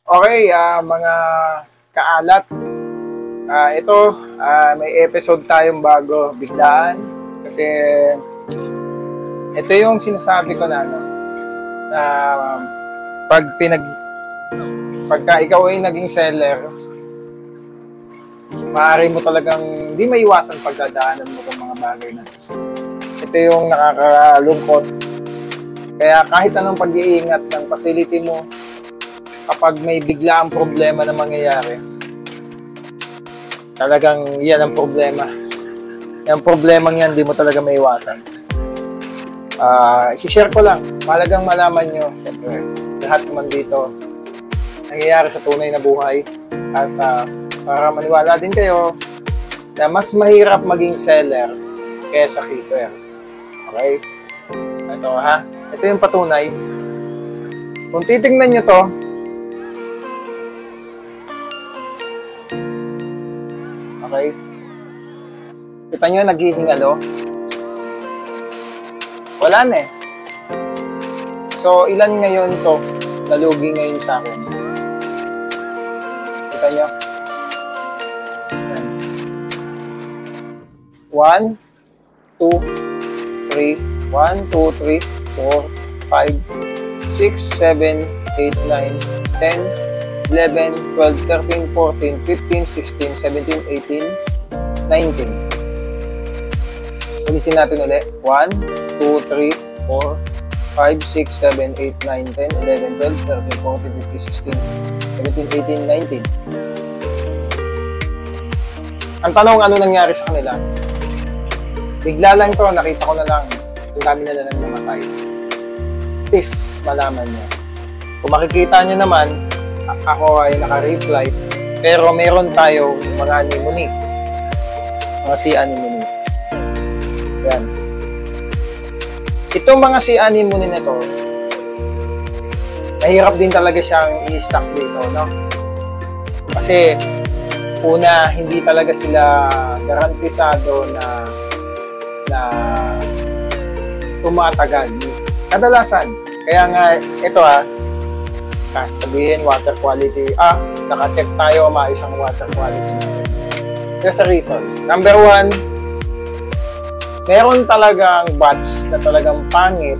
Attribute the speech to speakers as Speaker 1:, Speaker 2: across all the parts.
Speaker 1: Okay, mga kaalat. May episode tayong bago, biglaan. Kasi ito yung sinasabi ko na, na pagka ikaw ay naging seller, maaari mo talagang hindi maiwasan pagdadaanan mo ng mga bagay na ito yung nakakalungkot. Kaya kahit anong pag-iingat ng facility mo, kapag may biglaang problema na mangyayari, talagang yan ang problema. Yung problemang yan, di mo talaga maiwasan. I-share ko lang. Mahalagang malaman nyo, siyempre, lahat naman dito nangyayari sa tunay na buhay. At para maniwala din kayo na mas mahirap maging seller kaysa keeper. Okay? Ito yung patunay. Kung titingnan nyo to, okay? Kita nyo, naghihingalo? Wala na eh. So, ilan ngayon to nalugi ngayon sa akin? Kita nyo? 1, 2, 3, 1, 2, 3, 4, 5, 6, 7, 8, 9, 10, 11, 12, 13, 14, 15, 16, 17, 18, 19. Ulitin natin ulit. 1, 2, 3, 4, 5, 6, 7, 8, 9, 10, 11, 12, 13, 14, 15, 16, 17, 18, 19. Ang tanong, ano nangyari sa kanila? Bigla lang to, nakita ko na lang kung dami na lang namatay. Please, malaman nyo. Kung makikita nyo naman, ako ay naka-reply, pero meron tayo mga anemone. Mga sea anemone. Yan. Itong mga sea anemone na to, mahirap din talaga siyang i-stock dito, no? Kasi, una, hindi talaga sila garantisado na tumatagal. Kadalasan. Kaya nga, ito sabihin, water quality. Naka-check tayo, maayos ang water quality. There's a reason. Number 1, meron talagang batch na talagang pangit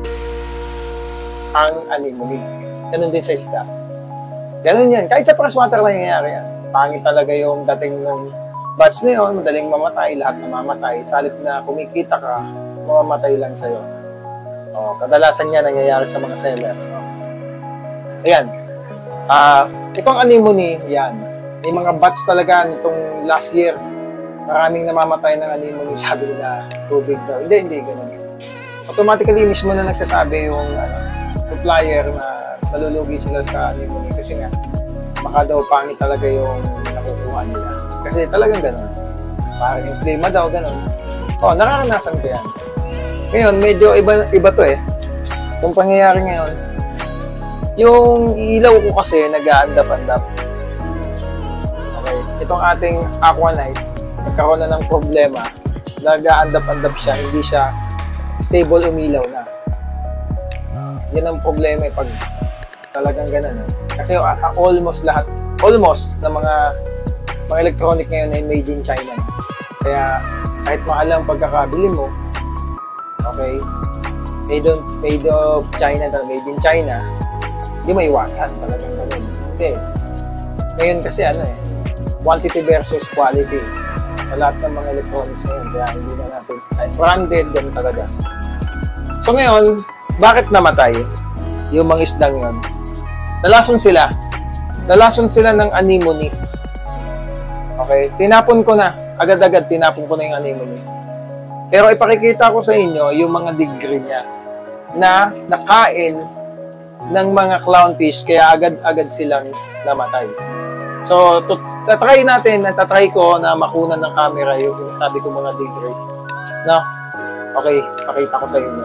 Speaker 1: ang anemone. Ganun din sa isda. Ganun yan. Kahit sa freshwater lang nangyayari yan. Pangit talaga yung dating ng batch na yun, madaling mamatay, lahat namamatay. Salit na kumikita ka, mamamatay lang sa'yo. Kadalasan yan nangyayari sa mga seller. Ayan. Itong anemone, yan. May mga batch talaga nitong last year. Maraming namamatay ng anemone, sabi nila, tubig daw. Hindi, ganun. Automatically, mismo na nagsasabi yung supplier na nalulugi sila sa anemone kasi nga, baka daw pangit talaga yung nakukuha nila. Kasi talagang ganun. Parang yung klima daw, ganun. Nararanasan ko yan. Ngayon, medyo iba to eh. Yung pangyayari ngayon, yung ilaw ko kasi nag-aandap-andap. Okay. Itong ating Aquanite, nagkaroon na ng problema. Nag-aandap-andap siya, hindi siya stable umilaw na. Yan ang problema eh, pag talagang ganun. Kasi almost lahat na mga electronic ngayon ay made in China. Kaya kahit mahal ang pagkakabili mo, okay, made in China, hindi maiwasan talagang ganun. Kasi ngayon kasi quantity versus quality sa lahat ng mga electronics ngayon. Kaya hindi na natin branded, ganun talaga. So ngayon, bakit namatay yung mga isdang yun? Nalason sila ng anemone. Okay, tinapon ko na. Agad-agad tinapon ko na yung anemone. Pero ipakikita ko sa inyo yung mga degree niya na nakain ng mga clownfish kaya agad-agad silang namatay. So, tatry ko na makunan ng camera yung sabi ko mga degree. No? Okay, pakita ko sa inyo.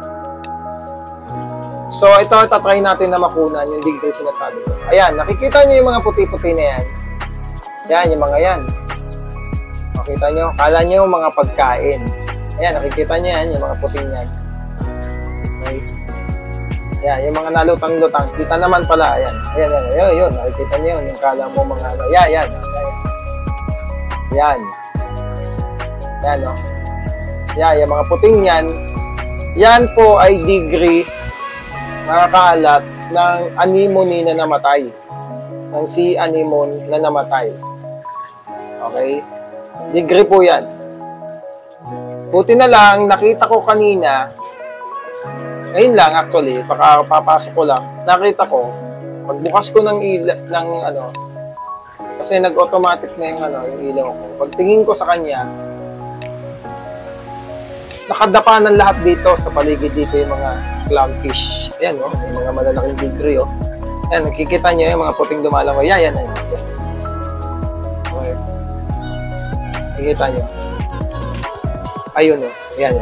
Speaker 1: So, ito tatry natin na makunan yung degree sinasabi ko. Ayan, nakikita niyo yung mga puti-puti na yan. Yan, yung mga yan. Makita nyo, kala nyo yung mga pagkain. Ayan, nakikita nyo yan, yung mga puting yan. Okay. Yan, yung mga nalutang-lutang. Kita naman pala. Ayan. Ayan. Yun. Nakikita niyo yun. Yung kala mo mga ano. Yan. Yan, no? Yan, yung mga puting yan. Yan po ay degree mga kaalat ng anemone na namatay. Ng sea anemone na namatay. Okay? Degree po yan. Buti na lang, nakita ko kanina, ngayon lang actually, papasok ko lang, nakita ko, pagbukas ko ng kasi nag-automatic na yung ilaw ko. Pagtingin ko sa kanya, nakadapa ng lahat dito, sa paligid dito yung mga clownfish. Ayan, no? May mga malalaking degree, oh. Ayan, nakikita nyo yung mga puting dumalangoy. Yan. Okay. Nakikita nyo. Ayun, oh. Yan.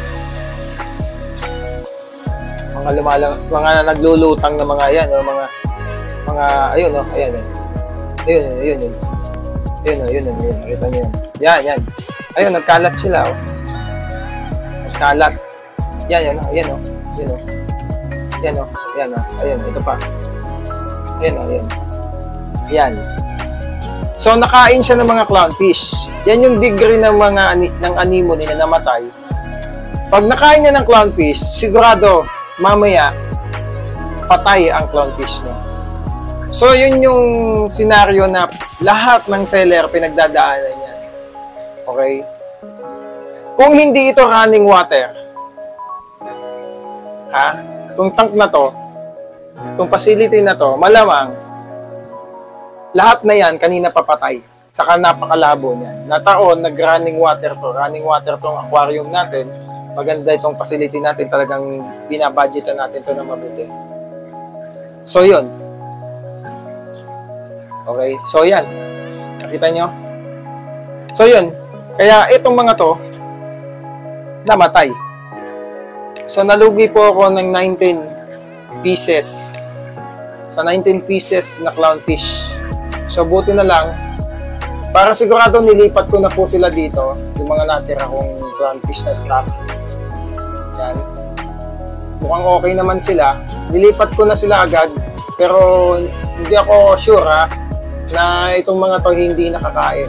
Speaker 1: Mga naglulutang na mga yan, oh. Ayun, oh. Ayan. Ayun. Nakita nyo yan. Yan. Ayun, nagkalat sila, oh. Nagkalat. Yan, oh. Yan, oh. Ayan, ito pa. Ayan. Yan. So, nakain siya ng mga clownfish. Yan yung degree ng ng anemone na namatay. Pag nakain niya ng clownfish, sigurado, mamaya, patay ang clownfish niya. So, yun yung senaryo na lahat ng seller pinagdadaanan niya. Okay? Kung hindi ito running water, itong tank na to, itong facility na to, malamang, lahat na yan, kanina papatay. Saka napakalabo niyan. Nataon, nag-running water to. Running water tong aquarium natin. Maganda itong facility natin. Talagang binabudgetan natin to na mabuti. So, yun. Okay? So, yan. Nakita nyo? So, yun. Kaya, itong mga to, namatay. So, nalugi po ako ng 19 pieces. So, 19 pieces na clownfish. So, buti na lang, para sigurado nilipat ko na po sila dito, yung mga natira kong clownfish na stock. Yan. Mukhang okay naman sila. Nilipat ko na sila agad, pero hindi ako sure na itong mga to hindi nakakain.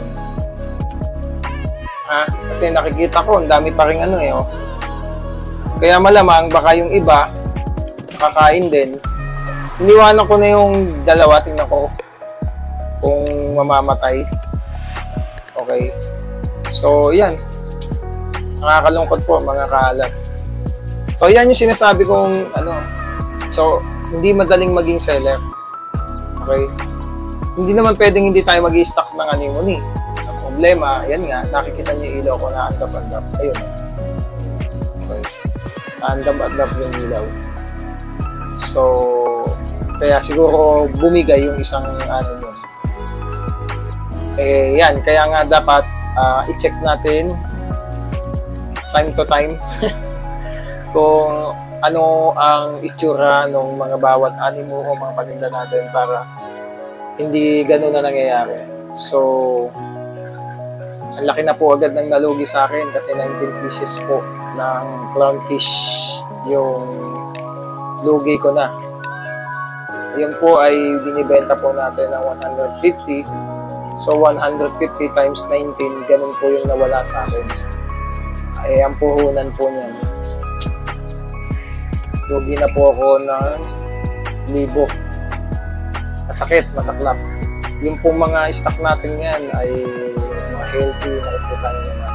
Speaker 1: Kasi nakikita ko, ang dami pa rin oh. Kaya malamang, baka yung iba, nakakain din. Iniwanan ko na yung dalawa, tingnan ko kung mamamatay. Okay. So, yan. Nakakalungkot po, mga kaalat. So, yan yung sinasabi kong, So, hindi madaling maging seller. Okay. Hindi naman pwedeng hindi tayo mag-i-stock ng anemone. Ang problema, yan nga, nakikita niyo yung ilaw ko na andap-andap. Ayun. Okay. Andap-andap yung ilaw. So, kaya siguro bumigay yung isang yun. Yan, kaya nga dapat i-check natin time to time kung ano ang itsura ng mga bawat animo o mga paninda natin para hindi ganun na nangyayari. So, ang laki na po agad ng nalugi sa akin kasi 19 pieces po ng clownfish yung lugi ko na. Yun po ay binibenta po natin ng 150. So, 150 times 19, ganun po yung nawala sa akin. Ay, ang puhunan po niyan. Lugi na po ako ng 1,000. Masakit, masaklap. Yung pong mga stock natin yan ay mga healthy, nakikita nyo naman.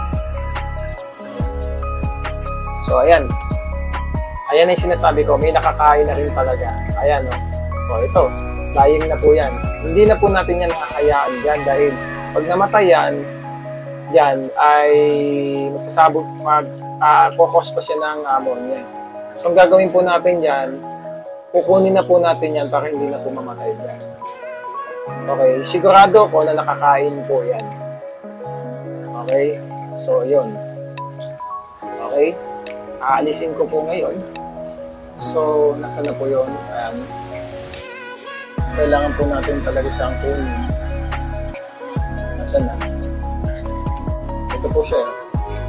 Speaker 1: So, ayan. Ayan yung sinasabi ko, may nakakain na rin talaga. Ayan, no? So, ito. Dying na po yan. Hindi na po natin yan nakakayaan dyan dahil pag namatay yan ay magsasabog, kukos pa siya ng ammonia. So, ang gagawin po natin dyan, kukunin na po natin yan para hindi na po mamatay dyan. Okay, sigurado ko na nakakain po yan. Okay, so yun. Okay, aalisin ko po ngayon. So, nasa na po yun? Kailangan po natin talaga siyang kunin. Nasaan na? Ito po siya.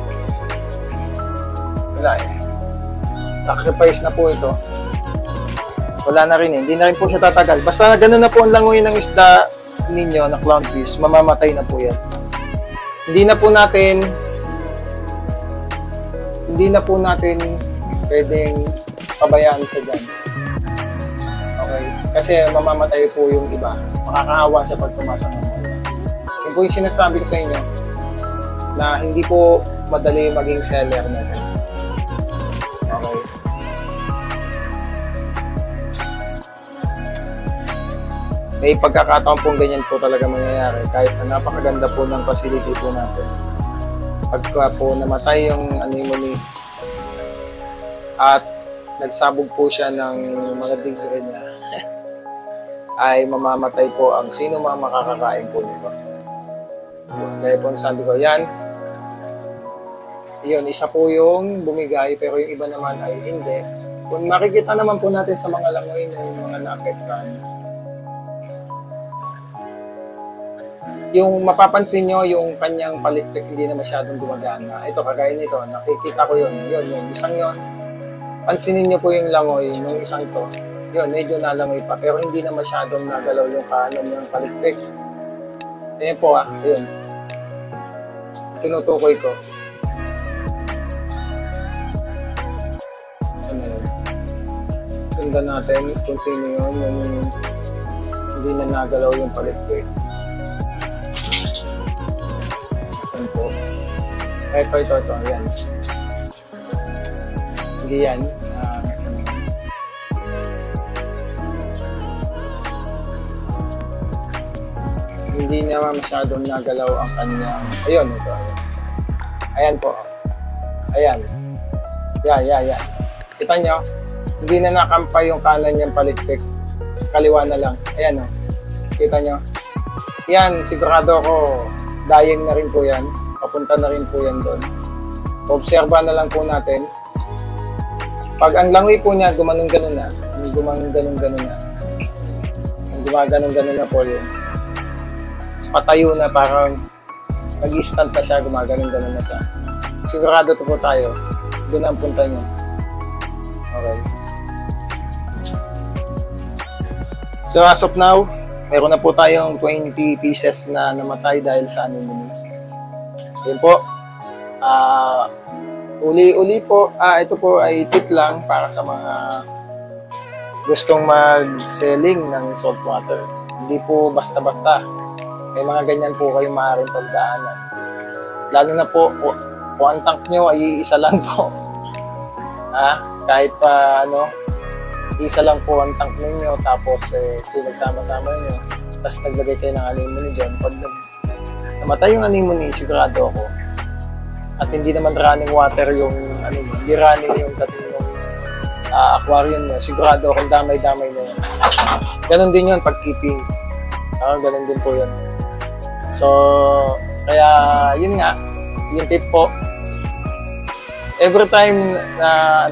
Speaker 1: Wala eh. Sacrifice na po ito. Wala na rin eh. Hindi na rin po siya tatagal. Basta ganun na po ang langoy ng isda ninyo na clownfish, mamamatay na po yan. Hindi na po natin pwedeng pabayaan siya dyan. Okay? Kasi mamamatay po yung iba. Makakahawa siya pag tumasang ng mga. Yun po yung sinasabi ko sa inyo na hindi po madali maging seller natin. Okay? May pagkakataon pong ganyan po talaga mangyayari kahit na napakaganda po ng facility po natin. Pagka po namatay yung anemone at nagsabog po siya ng mga digre niya ay mamamatay po ang sino mga makakakain po nito. Kaya po sabi ko, yan, yun, isa po yung bumigay pero yung iba naman ay hindi. Kung makikita naman po natin sa mga langoy na yung mga naapektuhan, yung mapapansin nyo, yung kanyang palikpik hindi na masyadong gumagana. Ito, kagaya nito, nakikita ko yun, isang yun. Pansinin nyo po yung langoy nung isang to. Yun, medyo nalangoy pa, pero hindi na masyadong nagalaw yung kanan yung palikpik. Ayan po yun. Tinutukoy ko. Ano yun? Sundan natin kung sino yun, yung hindi na nagalaw yung palikpik. Po. Ito. Ayan. Hindi yan. Hindi naman masyadong nagalaw ang kanyang... Ayun, ito. Ayan po. Ayan. Yan. Kita nyo? Hindi na nakampay yung kanan niyang palikpik. Kaliwa na lang. Ayan o. Kita nyo? Yan, sigurado ko dying na rin po yan. Papunta na rin po yan doon. Obserba na lang po natin. Pag ang langoy po niya, gumanong-ganon na. Gumaganon-ganon na po yun. Patayo na, parang nag-instant na siya, gumaganon-ganon na siya. Sigurado to po tayo. Doon ang punta niya. Okay. So as of now, meron na po tayong 20 pieces na namatay dahil sa anemone. Yun po. Uli po. Ito po ay tip lang para sa mga gustong mag-selling ng saltwater. Hindi po basta-basta. May mga ganyan po kayong maaaring pagdaanan. Lalo na po, kung ang tank nyo ay isa lang po. Kahit pa isa lang po ang tank ninyo, tapos sinagsama-sama nyo, tapos naglagay kayo ng anemone dyan. Pag namatay yung anemone, sigurado ako. At hindi naman running water yung hindi running yung dating yung aquarium nyo, sigurado akong damay-damay na yun. Ganon din yun pag keeping. Ganon din po yun. So, kaya yun nga, yung tip po, every time na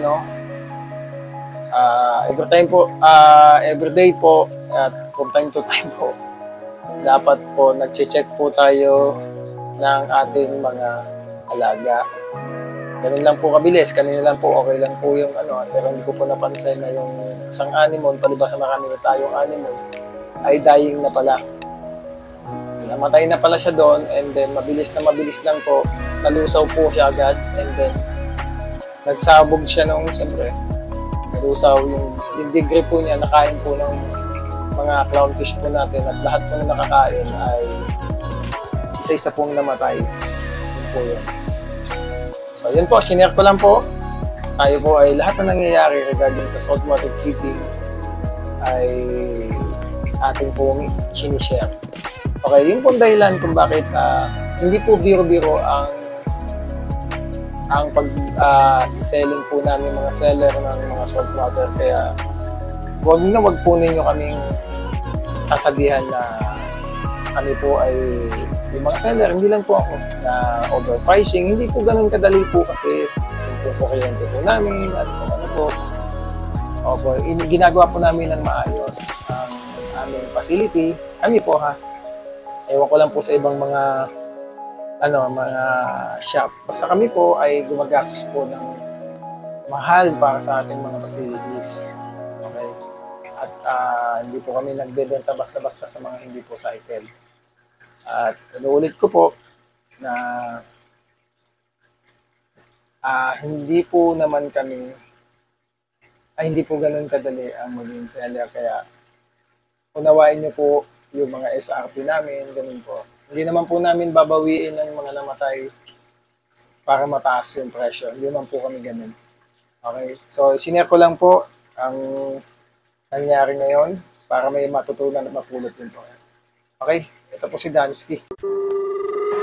Speaker 1: every day po at from time to time po dapat po nagche-check po tayo ng ating mga alaga. Ganun lang po kabilis, kanina lang po okay lang po yung pero hindi ko po napansin na yung isang animal, palibas sa marami na tayong animal, ay dying na pala. Namatay na pala siya doon, and then mabilis lang po, nalusaw po siya agad, and then nagsabog siya nung siyempre nalusaw yung degree po niya, nakain po ng mga clownfish po natin, at lahat po na nakakain ay isa-isa pong namatay. Yun po yun. So yun po, sinare ko lang po. Tayo po ay lahat na nangyayari regarding sa saltwater keeping ay ating pong sinishare. Okay, yun po dahilan kung bakit hindi po biro-biro ang pag-selling po namin mga seller ng mga saltwater. Kaya wag po ninyo kaming sasabihan na kami po ay yung mga seller, hindi lang po ako na overpricing. Hindi po ganun kadali po kasi yung po kliyente po namin at kung ano po. Ginagawa po namin ng maayos ang aming facility. Kami po ewan ko lang po sa ibang mga mga shop. Basta kami po ay gumagastos po ng mahal para sa ating mga facilities. Okay? Hindi po kami nagbebenta basta-basta sa mga hindi po cycle. At inuulit ko po na hindi po naman kami, hindi po ganun kadali ang maging seller. Kaya unawain niyo po yung mga SRP namin, ganun po. Hindi naman po namin babawiin ng mga namatay para mataas yung presyo. Hindi naman po kami ganun. Okay? So, sinare ko lang po ang nangyari ngayon para may matutunan at mapulot din po. Okay? Ito po si Dansky.